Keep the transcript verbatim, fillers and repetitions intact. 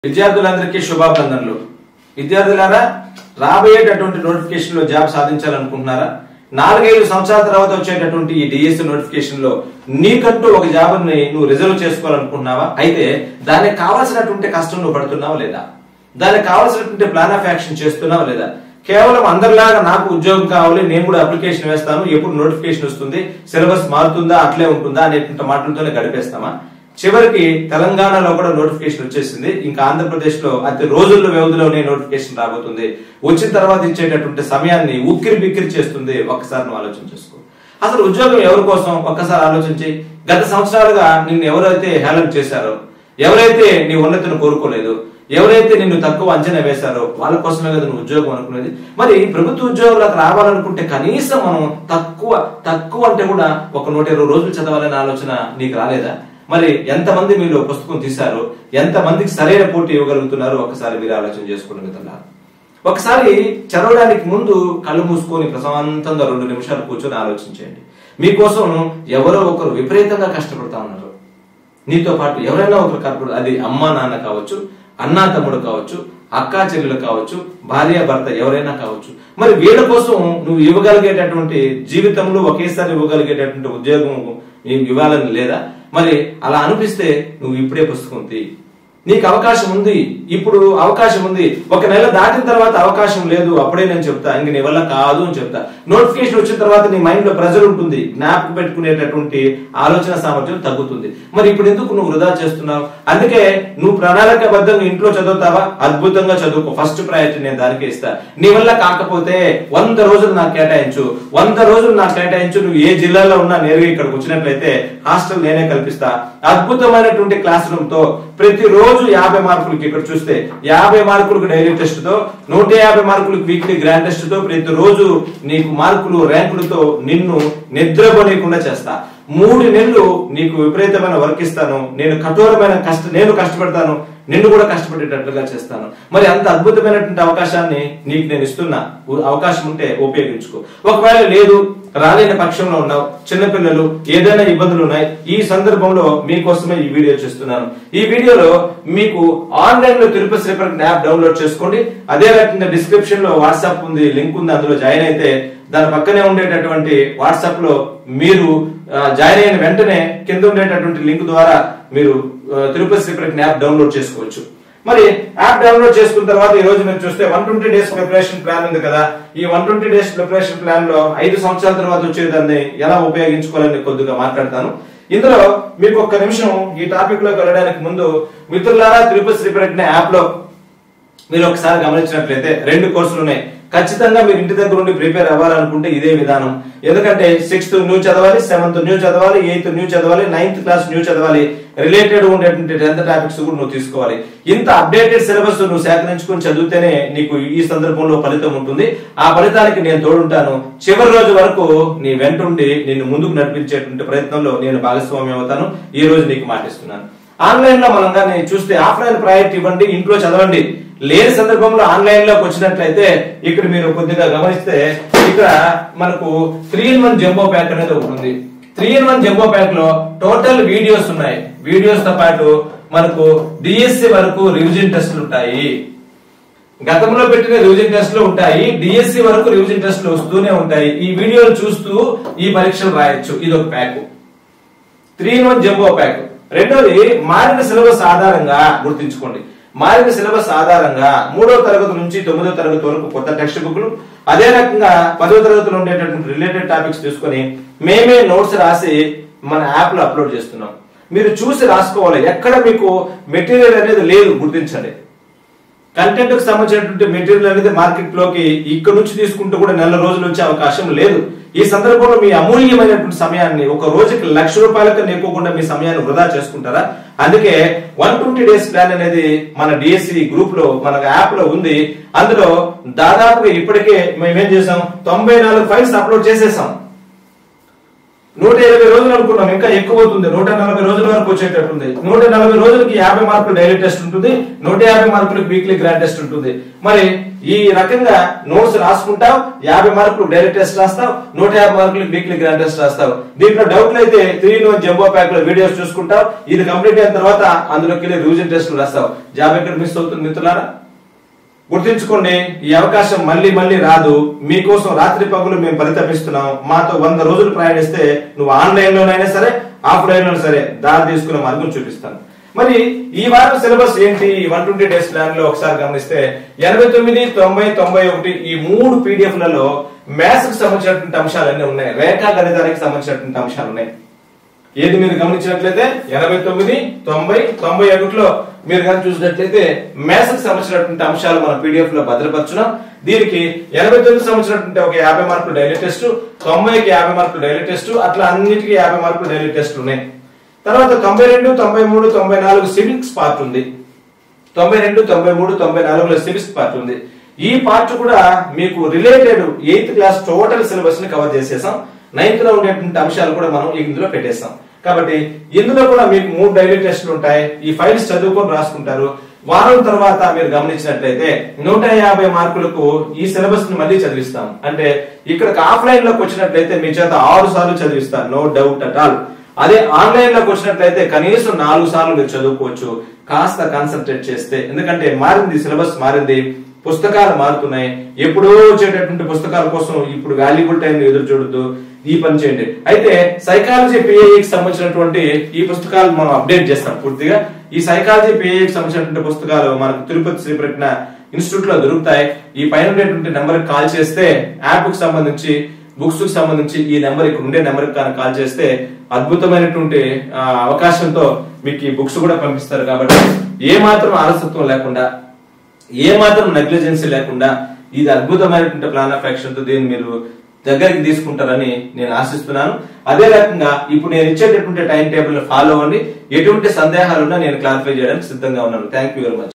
విద్యార్థులందరికీ శుభాభినందనలు. విద్యార్థులారా, రాబోయేటటువంటి నోటిఫికేషన్ లో జాబ్ సాధించాలనుకుంటున్నారా? నాలుగైదు సంవత్సరాల తర్వాత వచ్చేటటువంటి ఈ డిఎస్సి నోటిఫికేషన్ లో నీకంటూ ఒక జాబ్ ని నువ్వు రిజర్వ్ చేసుకోవాలనుకుంటున్నావా? అయితే దానికి కావాల్సినటువంటి కష్టం నువ్వు పడుతున్నావా లేదా? దానికి కావాల్సినటువంటి ప్లాన్ ఆఫ్ యాక్షన్ చేస్తున్నావా లేదా? కేవలం అందరిలాగా నాకు ఉద్యోగం కావాలి, నేను కూడా అప్లికేషన్ వేస్తాను, ఎప్పుడు నోటిఫికేషన్ వస్తుంది, సిలబస్ మారుతుందా అట్లే ఉంటుందా అనేటువంటి మాటలతోనే గడిపేస్తామా? చివరికి తెలంగాణలో కూడా నోటిఫికేషన్ వచ్చేసింది. ఇంకా ఆంధ్రప్రదేశ్ లో అతి రోజుల వ్యవధిలోనే నోటిఫికేషన్ రాబోతుంది. వచ్చిన తర్వాత ఇచ్చేటటువంటి సమయాన్ని ఉక్కిరి బిక్కిరి చేస్తుంది. ఒక్కసారి నువ్వు ఆలోచన చేసుకో. అసలు ఉద్యోగం ఎవరి కోసం ఒక్కసారి ఆలోచించి, గత సంవత్సరాలుగా నిన్ను ఎవరైతే హేళన చేశారో, ఎవరైతే నీ ఉన్నతిని కోరుకోలేదు, ఎవరైతే నిన్ను తక్కువ అంచనా వేశారో వాళ్ళ కోసమే కదా నువ్వు ఉద్యోగం అనుకునేది. మరి ప్రభుత్వ ఉద్యోగులకు రావాలనుకుంటే కనీసం మనం తక్కువ తక్కువ అంటే కూడా ఒక నూట ఇరవై రోజులు చదవాలనే ఆలోచన నీకు రాలేదా? మరి ఎంతమంది మీలో పుస్తకం తీశారో, ఎంతమందికి సరైన పోటీ ఇవ్వగలుగుతున్నారో ఒకసారి మీరు ఆలోచన చేసుకోగలుగుతున్నారు. ఒకసారి చదవడానికి ముందు కళ్ళు మూసుకొని ప్రశాంతంగా రెండు నిమిషాలు కూర్చొని ఆలోచించండి. మీకోసం ఎవరో ఒకరు విపరీతంగా కష్టపడతా ఉన్నారు. నీతో పాటు ఎవరైనా ఒకరు కష్టపడు, అది అమ్మా నాన్న కావచ్చు, అన్నా తమ్ముడు కావచ్చు, అక్కా చెల్లెలు కావచ్చు, భార్య భర్త ఎవరైనా కావచ్చు. మరి వీళ్ళ కోసం నువ్వు ఇవ్వగలిగేటటువంటి జీవితంలో ఒకేసారి ఇవ్వగలిగేటటువంటి ఉద్యోగం ఇవ్వాలని లేదా? మరి అలా అనిపిస్తే నువ్వు ఇప్పుడే పుస్తకం తీ. నీకు అవకాశం ఉంది, ఇప్పుడు అవకాశం ఉంది. ఒక నెల దాటిన తర్వాత అవకాశం లేదు, అప్పుడే నేను చెప్తా, ఇంక నీ వల్ల కాదు అని చెప్తా. నోటిఫికేషన్ వచ్చిన తర్వాత నీ మైండ్ లో ప్రెజర్ ఉంటుంది, జ్ఞాపకం పెట్టుకునేటటువంటి ఆలోచన సామర్థ్యం తగ్గుతుంది. మరి ఇప్పుడు ఎందుకు నువ్వు వృధా చేస్తున్నావు? అందుకే నువ్వు ప్రణాళికాబద్ధంగా ఇంట్లో చదువుతావా? అద్భుతంగా చదువుకో. ఫస్ట్ ప్రయారిటీ నేను దానికే ఇస్తా. నీ వల్ల కాకపోతే వంద రోజులు నాకు కేటాయించు, వంద రోజులు నాకు కేటాయించు. నువ్వు ఏ జిల్లాలో ఉన్నా నేరుగా ఇక్కడికి వచ్చినట్లయితే హాస్టల్ నేనే కల్పిస్తా. అద్భుతమైనటువంటి క్లాస్ రూమ్ తో ప్రతి రోజు యాభై మార్కులకి, ఇక్కడ చూస్తే యాభై మార్కులకు డైలీ టెస్ట్ తో, నూట యాభై మార్కులకు వీక్లీ గ్రాండ్ టెస్ట్ తో ప్రతి రోజు నీకు మార్కులు ర్యాంకులతో నిన్ను నిద్రపోనీయకుండా చేస్తా. మూడు నెలలు నీకు విపరీతమైన వర్క్ ఇస్తాను. నేను కఠోరమైన కష్ట నేను కష్టపడతాను, నిన్ను కూడా కష్టపడేటట్లుగా చేస్తాను. మరి అంత అద్భుతమైనటువంటి అవకాశాన్ని నీకు నేను ఇస్తున్నా. అవకాశం ఉంటే ఉపయోగించుకో. ఒకవేళ లేదు, రాలేని పక్షంలో ఉన్నావు, చిన్నపిల్లలు, ఏదైనా ఇబ్బందులు ఉన్నాయి, ఈ సందర్భంలో మీకోసమే ఈ వీడియో చేస్తున్నాను. ఈ వీడియోలో మీకు ఆన్లైన్ లో తిరుపతి శ్రీపతి యాప్ డౌన్లోడ్ చేసుకోండి. అదే రకంగా డిస్క్రిప్షన్ లో వాట్సాప్ ఉంది, లింక్ ఉంది, అందులో జాయిన్ అయితే దాని పక్కనే ఉండేటటువంటి వాట్సాప్ లో మీరు జాయిన్ అయిన వెంటనే కింద ఉండేటటువంటి లింక్ ద్వారా మీరు తిరుపతి శ్రీపతి యాప్ డౌన్లోడ్ చేసుకోవచ్చు. మరి యాప్ డౌన్లోడ్ చేసుకున్న తర్వాత ఈ రోజు మీరు చూస్తే one twenty days preparation plan ఉంది కదా. ఈ one twenty days preparation plan లో ఐదు సంవత్సరాల తర్వాత వచ్చేదాన్ని ఎలా ఉపయోగించుకోవాలని కొద్దిగా మాట్లాడతాను. ఇందులో మీకు ఒక్క నిమిషం ఈ టాపిక్ లోకి వెళ్ళడానికి ముందు, మిత్రులారా, తిరుపతి శ్రీపతి యాప్ లో మీరు ఒకసారి గమనించినట్లయితే రెండు కోర్సులు ఉన్నాయి. ఖచ్చితంగా మీరు ఇంటి దగ్గర ఉండి ప్రిపేర్ అవ్వాలనుకుంటే ఇదే విధానం. ఎందుకంటే సిక్స్త్ న్యూ చదవాలి, సెవెంత్ న్యూ చదవాలి, ఎయిత్ న్యూ చదవాలి, నైన్త్ క్లాస్ న్యూ చదవాలి, రిలేటెడ్ ఉండేటువంటి టెన్త్ టాపిక్స్ కూడా నువ్వు తీసుకోవాలి. ఇంత అప్డేటెడ్ సిలబస్ నువ్వు సేకరించుకుని చదివితేనే నీకు ఈ సందర్భంలో ఫలితం ఉంటుంది. ఆ ఫలితానికి నేను తోడుంటాను. చివరి రోజు వరకు నీ వెంటుండి నిన్ను ముందుకు నడిపించేటువంటి ప్రయత్నంలో నేను భాగస్వామ్యం అవుతాను. ఈ రోజు నీకు మాటిస్తున్నాను. ఆన్లైన్ లో మనం కానీ చూస్తే ఆఫ్లైన్ ప్రయారిటీ ఇవ్వండి, ఇంట్లో చదవండి. లేని సందర్భంలో ఆన్లైన్ లోకి వచ్చినట్లయితే ఇక్కడ మీరు కొద్దిగా గమనిస్తే ఇక్కడ మనకు three in one jumbo pack అనేది ఉంటుంది. Three in one jumbo pack లో టోటల్ వీడియోస్ ఉన్నాయి. వీడియోస్ తో పాటు మనకు డిఎస్సి వరకు రివిజన్ టెస్టులు ఉంటాయి. గతంలో పెట్టిన రివిజన్ టెస్టులు ఉంటాయి, డిఎస్సి వరకు రివిజన్ టెస్టులు వస్తూనే ఉంటాయి. ఈ వీడియోలు చూస్తూ ఈ పరీక్షలు రాయొచ్చు. ఇది ఒక pack, three in one jumbo pack. రెండోది, మారిన సిలబస్ ఆధారంగా గుర్తించుకోండి. మారిన సిలబస్ ఆధారంగా మూడో తరగతి నుంచి తొమ్మిదో తరగతి వరకు కొత్త టెక్స్ట్ బుక్లు, అదే రకంగా పదో తరగతిలో ఉండేటటువంటి రిలేటెడ్ టాపిక్స్ తీసుకొని మేమే నోట్స్ రాసి మన యాప్ లో అప్లోడ్ చేస్తున్నాం. మీరు చూసి రాసుకోవాలి. ఎక్కడ మీకు మెటీరియల్ అనేది లేదు గుర్తించండి. కంటెంట్ కు సంబంధించినటువంటి మెటీరియల్ అనేది మార్కెట్ లోకి ఇక్కడ నుంచి తీసుకుంటూ కూడా నెల రోజులు వచ్చే అవకాశం లేదు. ఈ సందర్భంలో మీ అమూల్యమైనటువంటి సమయాన్ని, ఒక రోజుకి లక్ష రూపాయలకు ఎక్కువకుండా మీ సమయాన్ని వృధా చేసుకుంటారా? అందుకే వన్ ట్వంటీ డేస్ ప్లాన్ అనేది మన డిఎస్సి గ్రూప్ లో, మన యాప్ లో ఉంది. అందులో దాదాపుగా ఇప్పటికే మేమేం చేసాం, తొంభై నాలుగు ఫైల్స్ అప్లోడ్ చేసేసాం. నూట ఇరవై రోజులు అనుకున్నాం, ఇంకా ఎక్కువ అవుతుంది, నూట నలభై రోజుల వరకు వచ్చేటట్టుంది. నూట నలభై రోజులకి యాభై మార్కులు డైలీ టెస్ట్ ఉంటుంది, నూట యాభై మార్కులకు వీక్లీ గ్రాండ్ టెస్ట్ ఉంటుంది. మరి ఈ రకంగా నోట్స్ రాసుకుంటావు, యాభై మార్కులు డైలీ టెస్ట్ రాస్తావు, నూట యాభై మార్కులకు వీక్లీ గ్రాండ్ టెస్ట్ రాస్తావు. దీంట్లో డౌట్లు అయితే త్రీ నో జంబో ప్యాక్ లో వీడియోస్ చూసుకుంటావు. ఇది కంప్లీట్ అయిన తర్వాత అందులోకి వెళ్ళి రివిజన్ టెస్ట్ రాస్తావు. జాబ్ ఎక్కడ మిస్ అవుతుంది మిత్రులారా? గుర్తించుకోండి, ఈ అవకాశం మళ్ళీ మళ్ళీ రాదు. మీకోసం రాత్రి పగులు మేము పరితపిస్తున్నాం. మాతో వంద రోజులు ప్రయాణిస్తే నువ్వు ఆన్లైన్ లోనైనా సరే ఆఫ్లైన్ లో సరే దారి తీసుకున్న మార్గం చూపిస్తాను. మరి ఈ వారం సిలబస్ ఏంటి? వన్ ట్వంటీ డేస్ ప్లాన్ లో ఒకసారి గమనిస్తే ఎనభై తొమ్మిది తొంభై తొంభై ఒకటి ఈ మూడు పీడిఎఫ్ లలో మ్యాథ్స్ కి సంబంధించినటువంటి అంశాలన్నీ ఉన్నాయి, రేఖా గణితానికి సంబంధించినటువంటి అంశాలు ఉన్నాయి. ఏది మీరు గమనించినట్లయితే ఎనభై తొమ్మిది తొంభై తొంభై ఒకటిలో మీరు కనుక చూసినట్లయితే మ్యాథ్స్ కి సంబంధించినటువంటి అంశాలు మన పీడిఎఫ్ లో భద్రపరచున్నాం. దీనికి ఎనభై తొమ్మిది సంబంధించినటువంటి ఒక యాభై మార్కులు డైలీ టెస్ట్, తొంభైకి యాభై మార్కులు డైలీ టెస్ట్, అట్లా అన్నిటికీ యాభై మార్కులు డైలీ టెస్ట్ ఉన్నాయి. తర్వాత తొంభై రెండు తొంభై మూడు తొంభై నాలుగు సివిక్స్ పార్ట్ ఉంది. తొంభై రెండు తొంభై మూడు తొంభై నాలుగులో సివిక్స్ పార్ట్ ఉంది. ఈ పార్ట్ కూడా మీకు related eighth class total syllabus ని కవర్ చేసేసాం. నైన్త్ లో ఉండేటువంటి అంశాలు కూడా మనం ఇందులో పెట్టేస్తాం. కాబట్టి ఇందులో కూడా మీకు మూడు డైలీ టెస్టులు ఉంటాయి. ఈ ఫైల్స్ చదువుకొని రాసుకుంటారు. వారం తర్వాత మీరు గమనించినట్లయితే నూట యాభై మార్కులకు ఈ సిలబస్ ని మళ్ళీ చదివిస్తాం. అంటే ఇక్కడ ఆఫ్లైన్ లోకి వచ్చినట్లయితే మీ చేత ఆరు సార్లు చదివిస్తాను, నో డౌట్ అట్ ఆల్. అదే ఆన్లైన్ లోకి వచ్చినట్లయితే కనీసం నాలుగు సార్లు మీరు చదువుకోవచ్చు, కాస్త కాన్సన్ట్రేట్ చేస్తే. ఎందుకంటే మారింది, సిలబస్ మారింది, పుస్తకాలు మారుతున్నాయి. ఎప్పుడో వచ్చేటటువంటి పుస్తకాల కోసం ఇప్పుడు వాల్యుబుల్ టైం ఎదురు చూడద్దు, ఈ పని చేయండి. అయితే సైకాలజీ పిఏఈకి సంబంధించినటువంటి ఈ పుస్తకాలు మనం అప్డేట్ చేస్తాం పూర్తిగా. ఈ సైకాలజీ పిఏఈకి సంబంధించినటువంటి పుస్తకాలు మనకు తిరుపతి శ్రీప్రజ్ఞ ఇన్స్టిట్యూట్ లో దొరుకుతాయి. ఈ పైన ఉండేటువంటి నెంబర్ కి కాల్ చేస్తే యాప్ కు సంబంధించి బుక్స్ కు సంబంధించి ఈ నెంబర్ ఇక్కడ ఉండే నెంబర్ కి కాల్ చేస్తే అద్భుతమైనటువంటి అవకాశంతో మీకు ఈ బుక్స్ కూడా పంపిస్తారు. కాబట్టి ఏ మాత్రం ఆలస్యత్వం లేకుండా, ఏ మాత్రం నెగ్లిజెన్సీ లేకుండా ఇది అద్భుతమైనటువంటి ప్లాన్ ఆఫ్ యాక్షన్ తో దీన్ని మీరు దగ్గరికి తీసుకుంటారని నేను ఆశిస్తున్నాను. అదే రకంగా ఇప్పుడు నేను ఇచ్చేటటువంటి టైం టేబుల్ ఫాలో అవ్వండి. ఎటువంటి సందేహాలున్నా నేను క్లారిఫై చేయడానికి సిద్ధంగా ఉన్నాను. Thank you very much.